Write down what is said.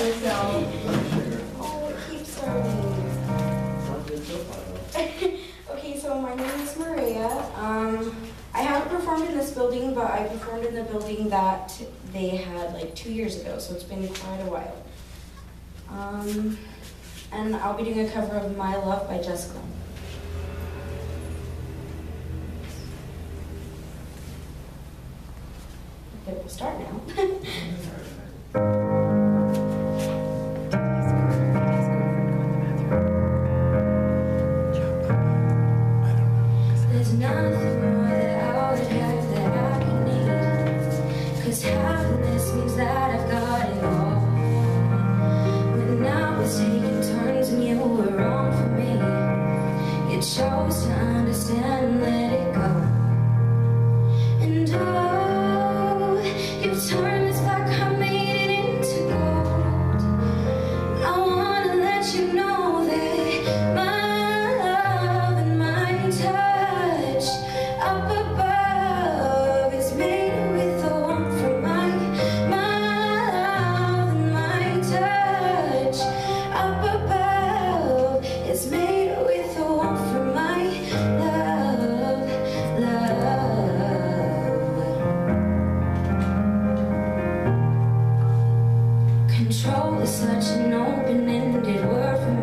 yourself. Oh, it keeps starting. Okay, so my name is Maria. I haven't performed in this building, but I performed in the building that they had like 2 years ago, so it's been quite a while. And I'll be doing a cover of My Love by Jessica. Okay, we'll start now. There's nothing more that I would have that I could need, 'cause happiness means that I've got it all. When I was taking turns and you were wrong for me, you chose to understand and let it go. And oh, you've turned this black heart, made it into gold. I wanna let you know that my love and my touch up above is made with the warmth from my love and my touch up above is made with the warmth from my love. Control is such an open-ended word for